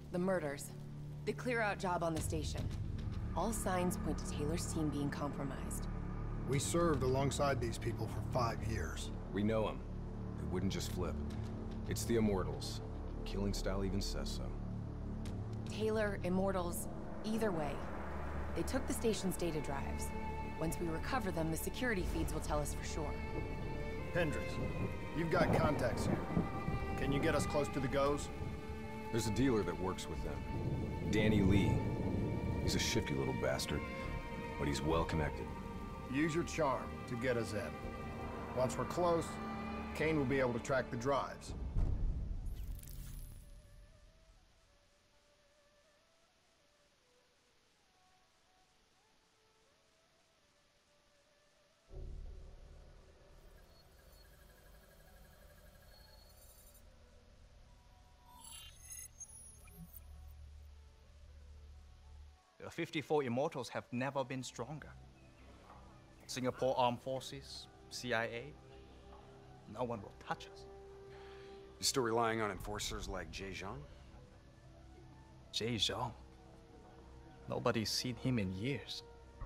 The murders. The clear-out job on the station. All signs point to Taylor's team being compromised. We served alongside these people for 5 years. We know them. They wouldn't just flip. It's the Immortals. Killing style even says so. Taylor, Immortals, either way. They took the station's data drives. Once we recover them, the security feeds will tell us for sure. Hendricks, you've got contacts here. Can you get us close to the Goes? There's a dealer that works with them. Danny Lee. He's a shifty little bastard, but he's well connected. Use your charm to get us in. Once we're close, Kane will be able to track the drives. The 54 Immortals have never been stronger. Singapore Armed Forces, CIA, no one will touch us. You still relying on enforcers like Jay Zhang? Jay Zhang? Nobody's seen him in years.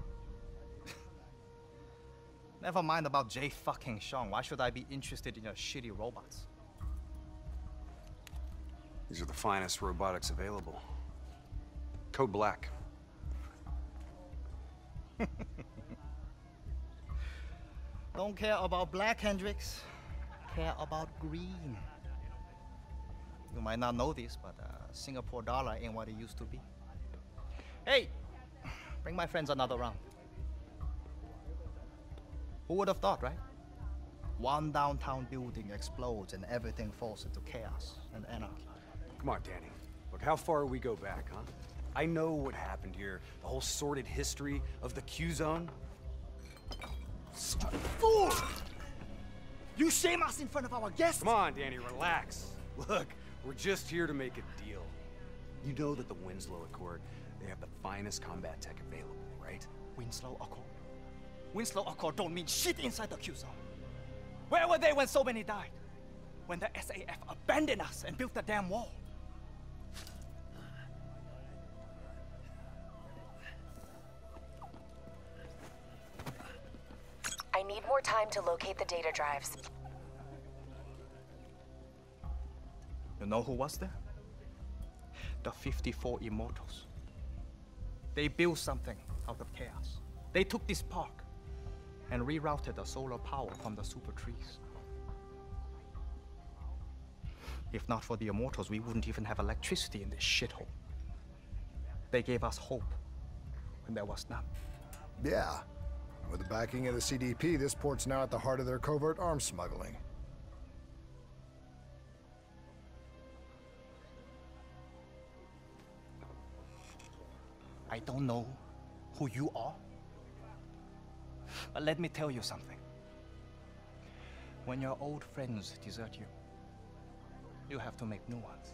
Never mind about Jay fucking Zhang. Why should I be interested in your shitty robots? These are the finest robotics available. Code Black. Don't care about black, Hendricks. Care about green. You might not know this, but Singapore dollar ain't what it used to be. Hey, bring my friends another round. Who would have thought, right? One downtown building explodes and everything falls into chaos and anarchy. Come on, Danny. Look, how far we go back, huh? I know what happened here. The whole sordid history of the Q-Zone. Fool! You shame us in front of our guests! Come on, Danny, relax. Look, we're just here to make a deal. You know that the Winslow Accord, they have the finest combat tech available, right? Winslow Accord? Winslow Accord don't mean shit inside the Q-Zone. Where were they when so many died? When the SAF abandoned us and built the damn wall? I need more time to locate the data drives. You know who was there? The 54 Immortals. They built something out of chaos. They took this park and rerouted the solar power from the super trees. If not for the Immortals, we wouldn't even have electricity in this shithole. They gave us hope when there was none. Yeah. With the backing of the CDP, this port's now at the heart of their covert arms smuggling. I don't know who you are, but let me tell you something. When your old friends desert you, you have to make new ones.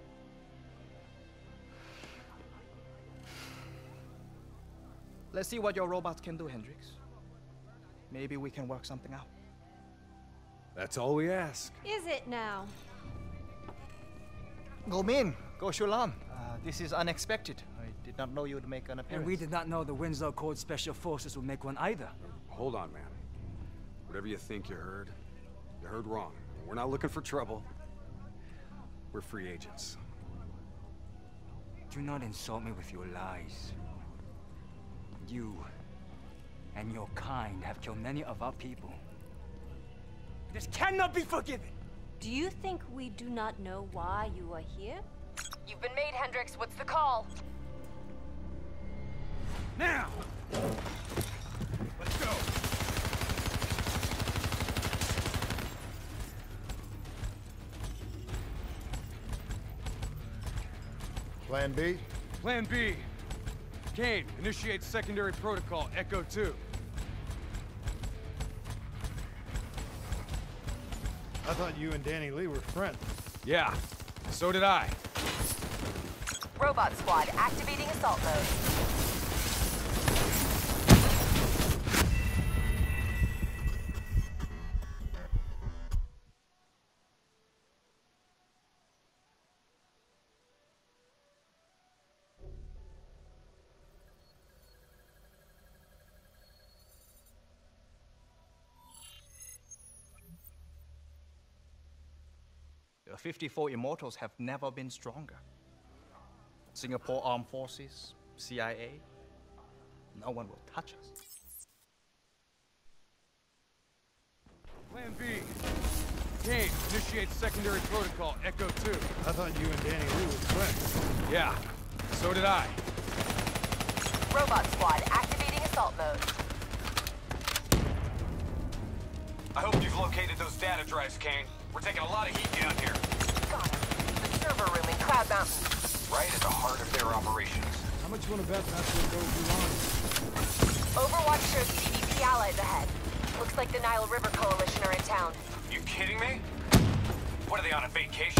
Let's see what your robots can do, Hendricks. Maybe we can work something out. That's all we ask. Is it now? Go Min, go Shulan. This is unexpected. I did not know you would make an appearance. And we did not know the Winslow Accord Special Forces would make one either. Hold on, man. Whatever you think you heard wrong. We're not looking for trouble. We're free agents. Do not insult me with your lies. You and your kind have killed many of our people. This cannot be forgiven! Do you think we do not know why you are here? You've been made, Hendricks. What's the call? Now! Let's go! Plan B? Plan B. Kane, initiate secondary protocol, Echo 2. I thought you and Danny Lee were friends. Yeah, so did I. Robot squad activating assault mode. The 54 Immortals have never been stronger. Singapore Armed Forces, CIA, no one will touch us. Plan B. Kane, initiate secondary protocol, Echo 2. I thought you and Danny Lee were friends. Yeah, so did I. Robot squad activating assault mode. I hope you've located those data drives, Kane. We're taking a lot of heat down here. Got him. The server room in Cloud Mountain. Right at the heart of their operations. How much you want to bet that's what goes wrong? Overwatch shows CDP allies ahead. Looks like the Nile River Coalition are in town. You kidding me? What, are they on a vacation?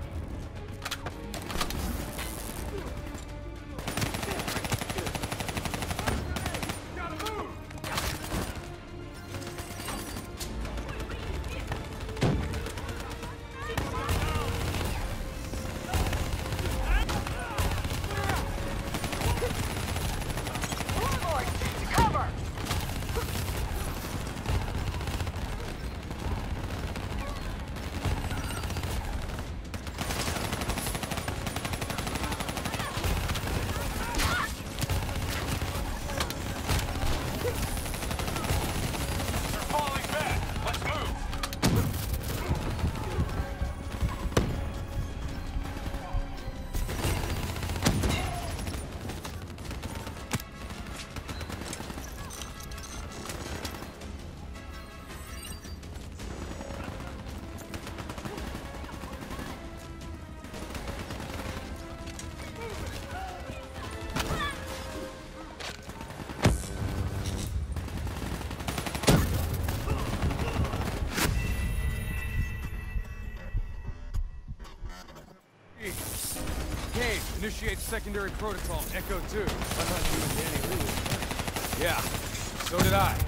Kane, initiate secondary protocol, Echo 2. I thought you and Danny Lee were friends. Yeah, so did I.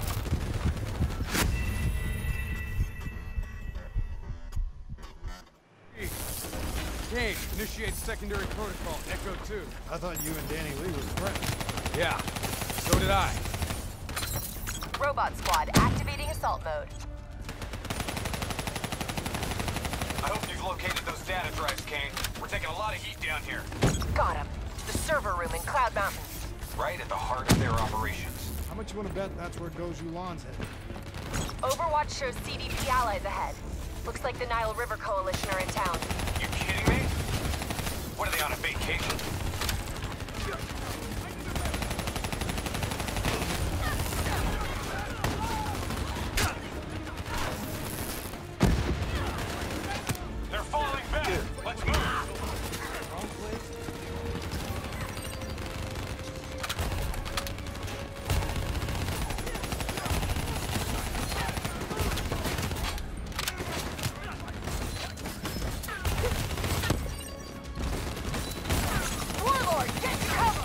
Kane, initiate secondary protocol, Echo 2. I thought you and Danny Lee were friends. Yeah, so did I. Robot squad activating assault mode. I hope you've located those data drives, Kane. We're taking a lot of heat down here. Got him. The server room in Cloud Mountain. Right at the heart of their operations. How much you want to bet that's where Goju Lan's headed? Overwatch shows CDP allies ahead. Looks like the Nile River Coalition are in town. You kidding me? What, are they on a vacation? They're falling back. Let's move. Warlord, get to cover!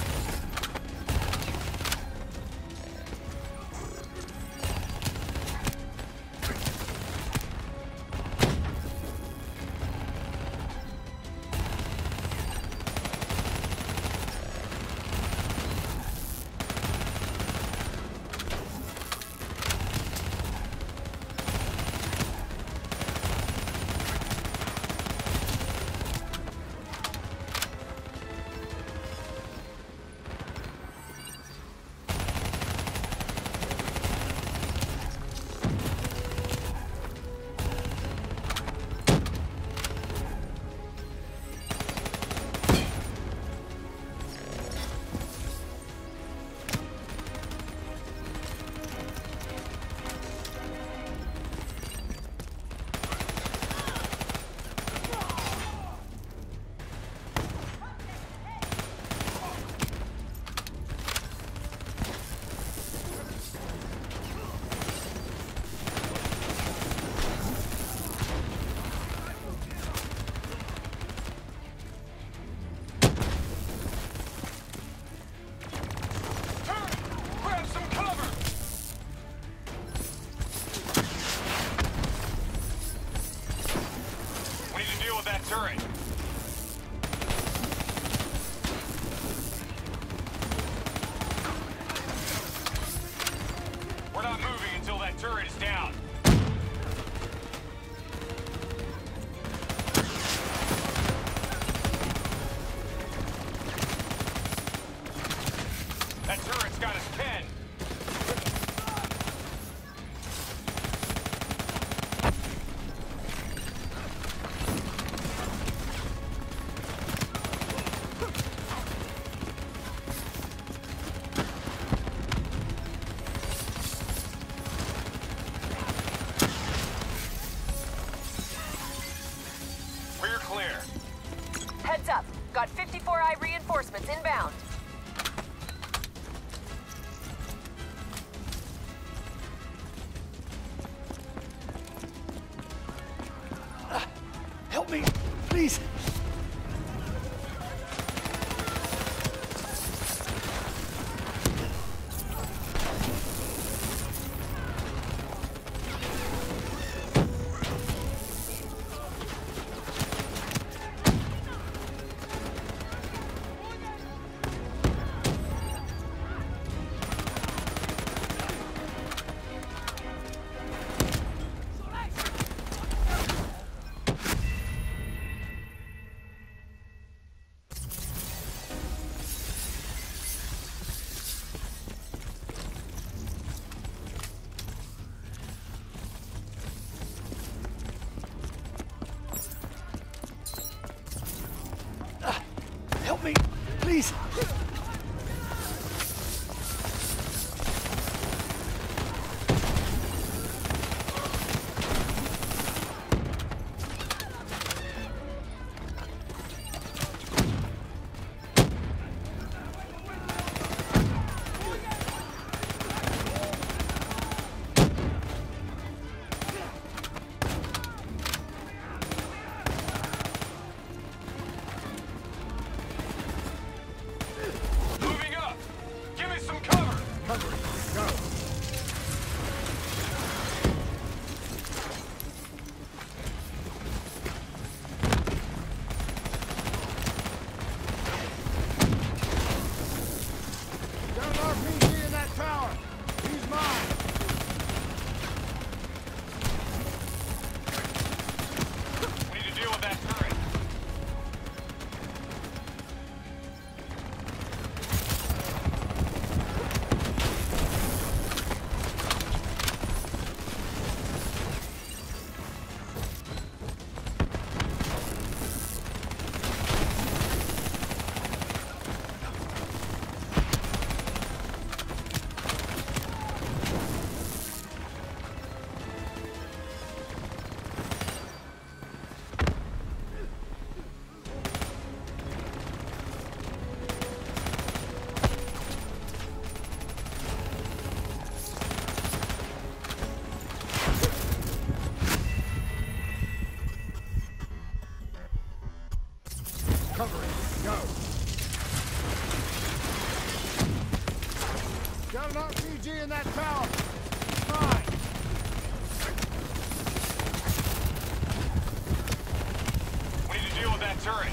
Grab some cover! We need to deal with that turret. We're not moving until that turret is down. got 54I reinforcements inbound. Help me, please. Help me, please. Cover it. Go. Got an RPG in that tower. Fine. We need to deal with that turret.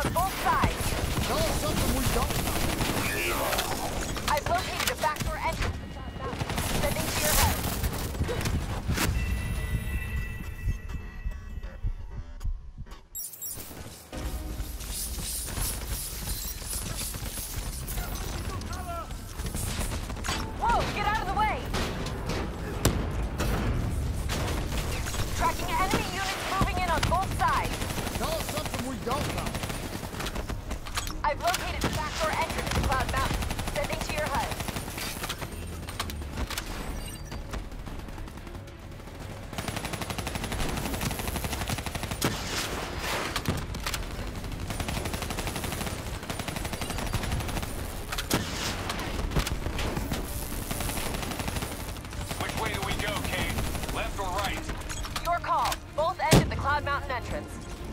on both sides. Tell us something we don't know. I've located a backdoor entrance to Cloud Mountain. Sending to your head. Whoa, get out of the way! Tracking enemy units moving in on both sides. Tell us something we don't know. I've located the backdoor entrance to Cloud Mountain. Sending to your HUD. Which way do we go, Kane? Left or right? Your call. Both ends of the Cloud Mountain entrance.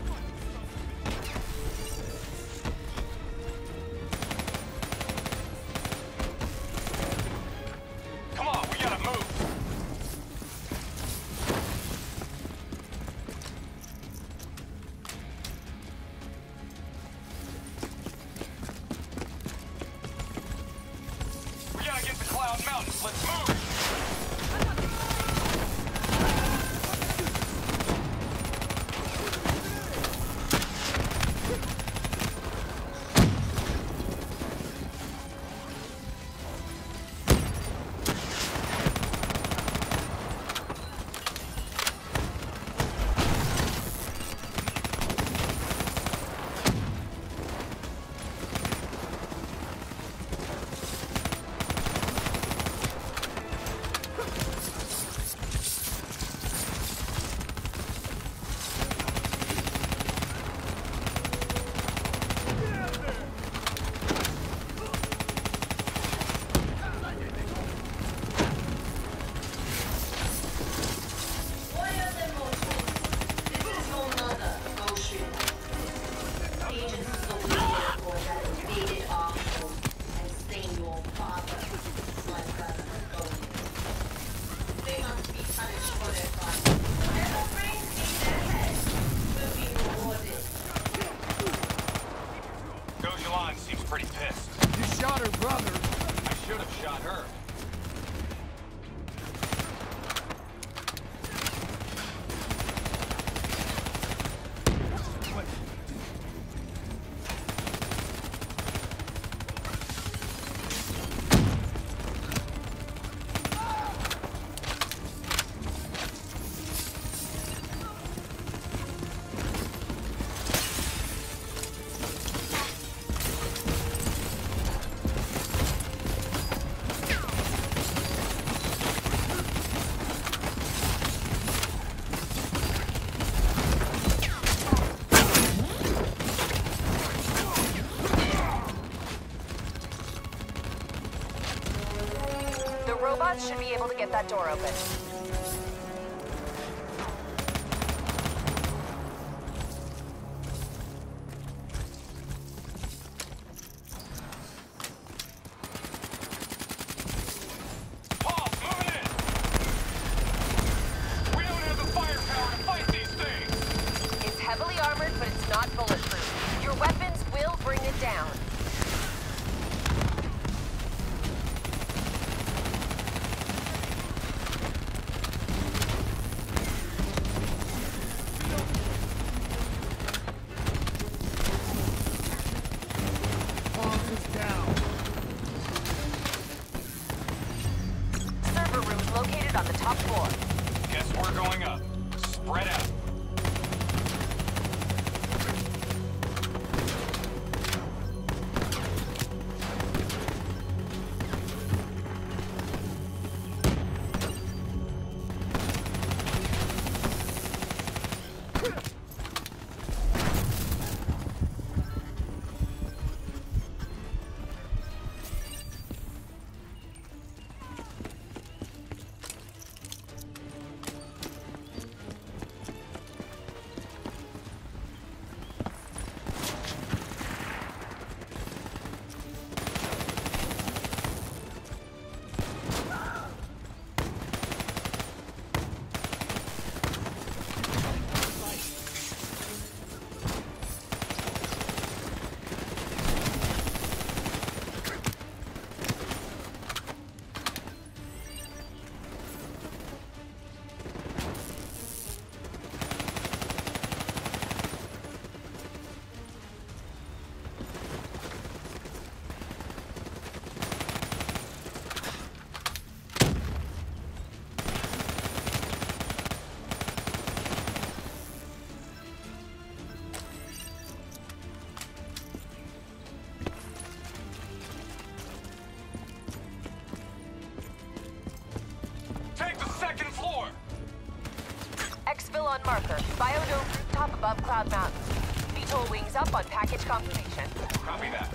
Come on, we gotta move. We gotta get to Cloud Mountain. Let's move. Gojulan seems pretty pissed. You shot her brother. I should have shot her. The robots should be able to get that door open. Paul, move in! We don't have the firepower to fight these things! It's heavily armored, but it's not bulletproof. Your weapons will bring it down. Biodome rooftop above Cloud Mountain. VTOL wings up on package confirmation. Copy that.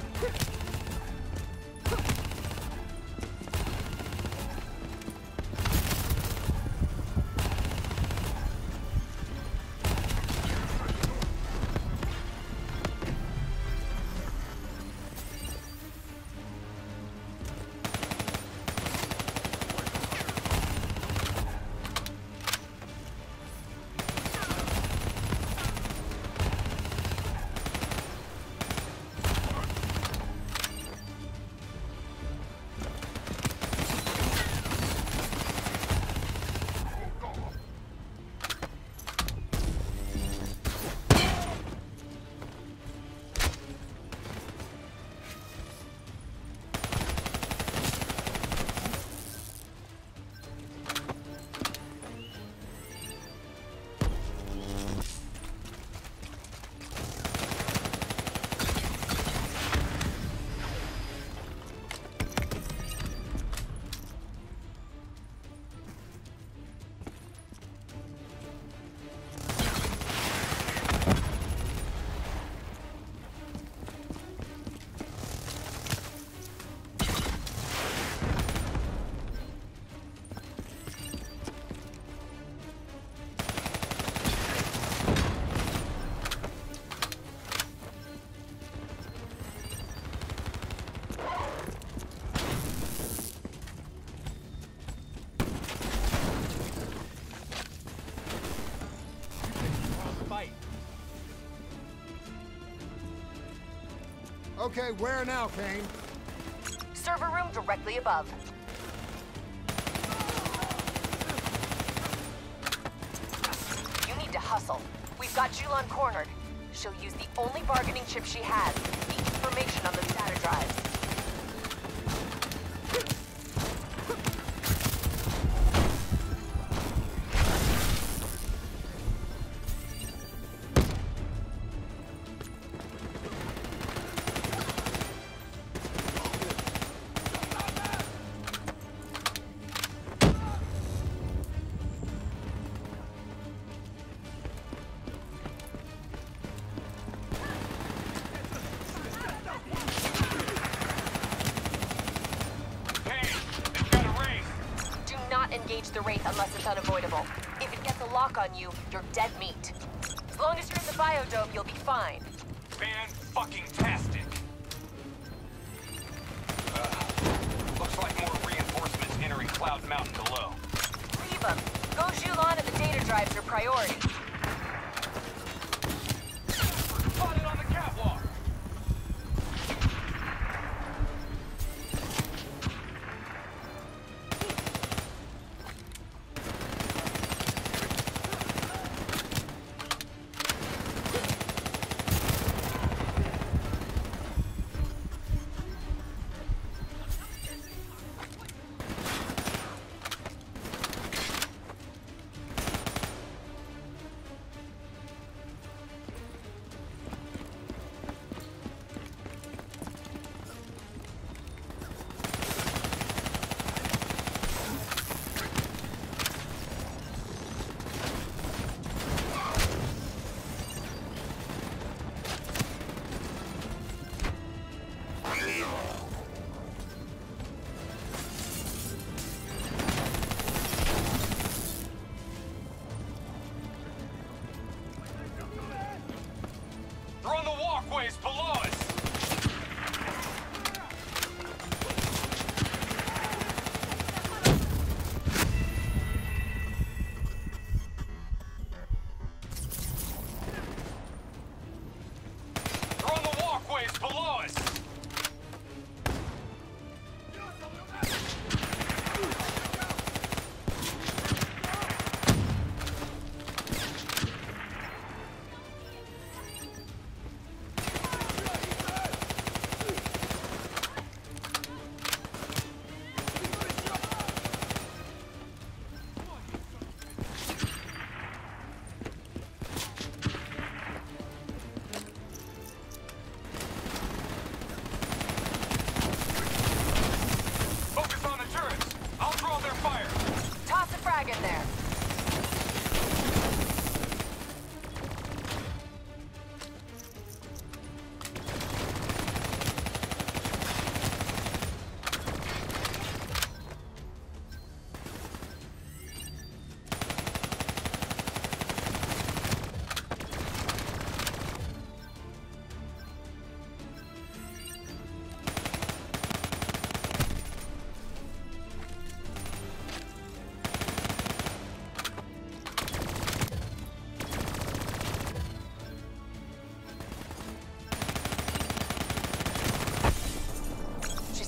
Okay, where now, Kane? Server room directly above. You need to hustle. We've got Julan cornered. She'll use the only bargaining chip she has, the information on the data drives. Engage the Wraith unless it's unavoidable. If it gets a lock on you, you're dead meat. As long as you're in the biodome, you'll be fine. Fan-fucking-tastic! Looks like more reinforcements entering Cloud Mountain below. Leave them. Go Julan and the data drives are priority. Spotted on the catwalk!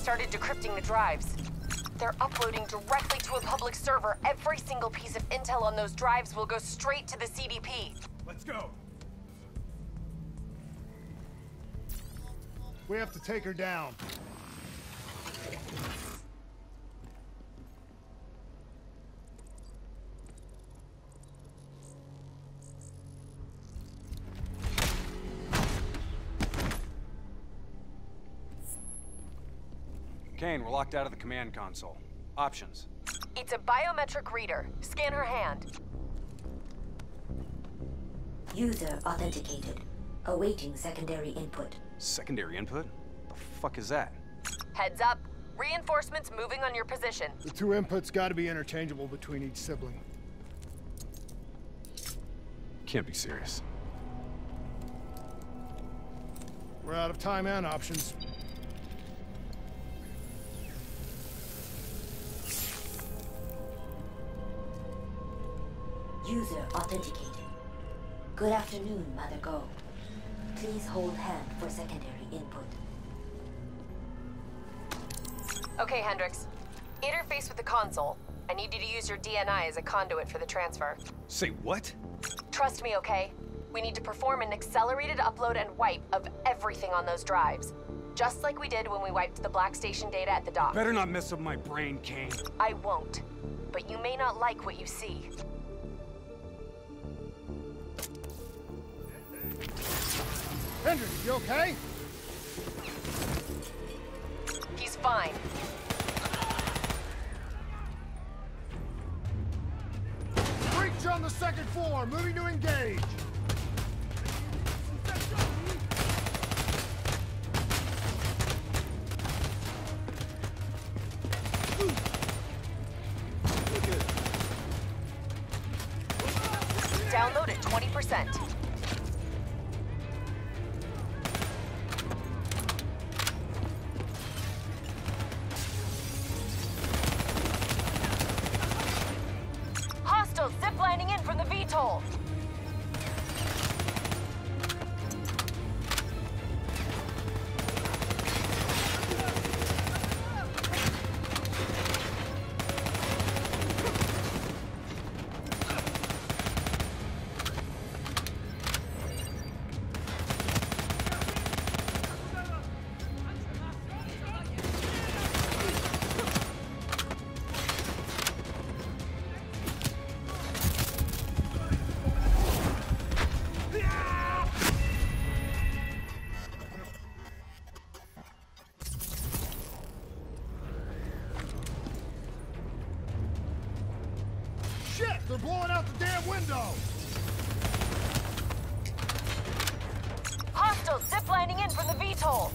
started decrypting the drives. They're uploading directly to a public server. Every single piece of intel on those drives will go straight to the CDP. Let's go. We have to take her down. Kane, we're locked out of the command console. Options. It's a biometric reader. Scan her hand. User authenticated. Awaiting secondary input. Secondary input? The fuck is that? Heads up. Reinforcements moving on your position. The two inputs gotta be interchangeable between each sibling. Can't be serious. We're out of time and options. User authenticated. Good afternoon, Mother Go. Please hold hand for secondary input. Okay, Hendricks. Interface with the console. I need you to use your DNI as a conduit for the transfer. Say what? Trust me, okay? We need to perform an accelerated upload and wipe of everything on those drives. Just like we did when we wiped the Black Station data at the dock. Better not mess up my brain, Kane. I won't. But you may not like what you see. Hendricks, you okay? He's fine. Breach on the second floor, moving to engage. Download at 20%. Hostiles ziplining in from the VTOL. Shit, they're blowing out the damn window. Hostiles ziplining in from the VTOL.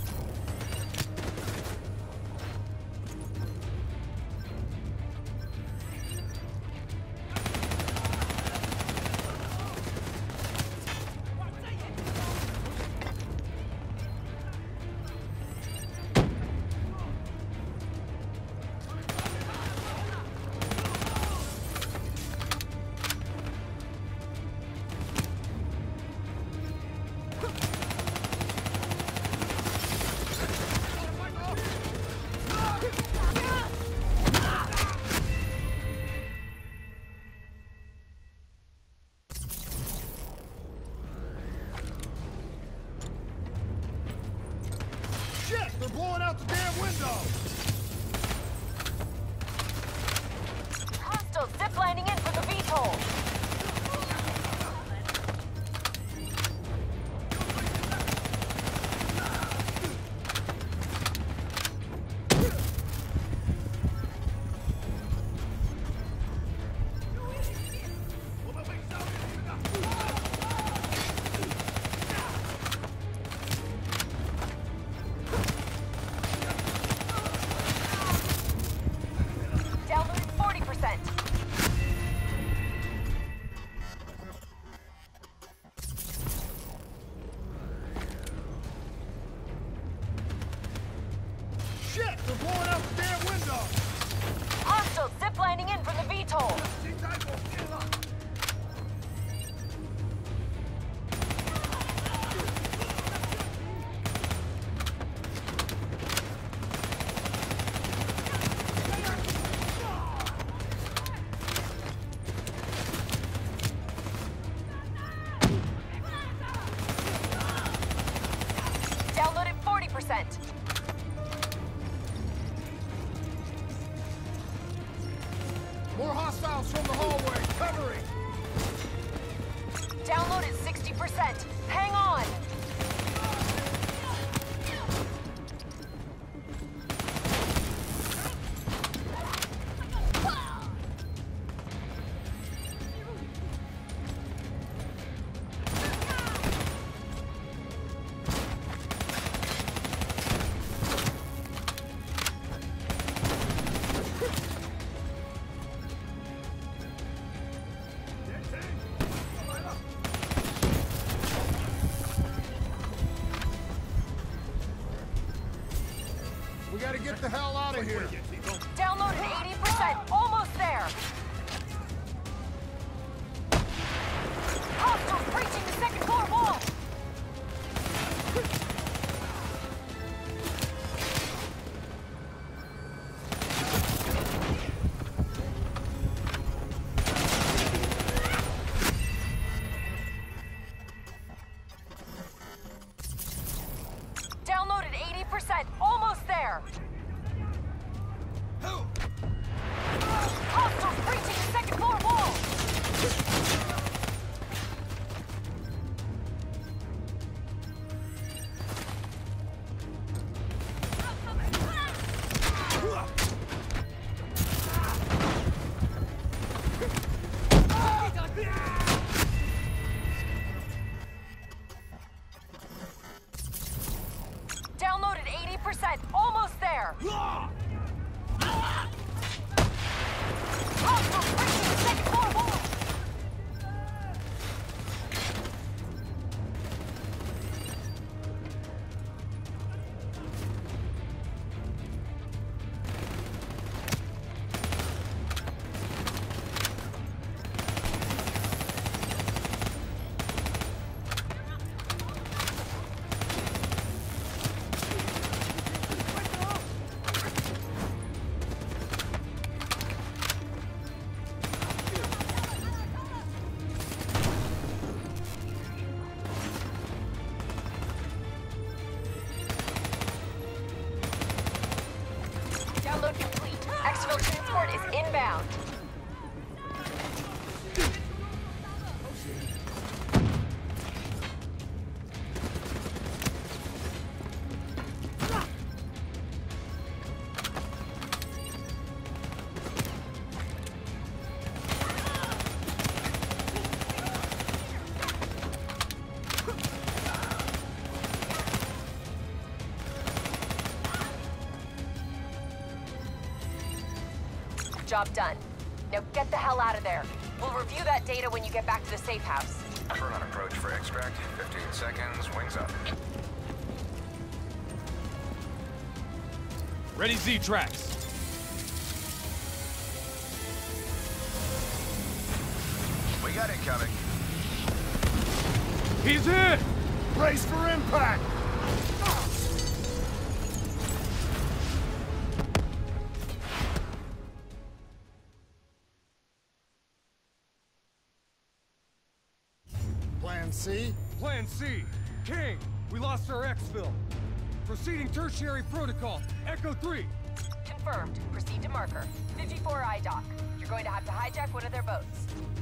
Shit, they're blowing out the damn window. Hostiles ziplining in from the VTOL. Downloaded 40%. Shit, they're blowing out the damn window. Hostiles ziplining in from the VTOL. gotta get the hell out of here. Downloaded 80%. Almost there. Hostiles breaching the second floor wall. Downloaded 80%. Almost there. Hostiles breaching the second floor wall. Downloaded 80%. Almost there. Hostiles breaching the second floor wall. Download complete. Exfil transport is inbound. Job done. Now get the hell out of there. We'll review that data when you get back to the safe house. Burn on approach for extract. 15 seconds. Wings up. Ready Z-Tracks. We got incoming. He's hit! Brace for impact! Plan C? Plan C. King, we lost our exfil. Proceeding tertiary protocol. Echo 3. Confirmed. Proceed to marker. 54 I dock. You're going to have to hijack one of their boats.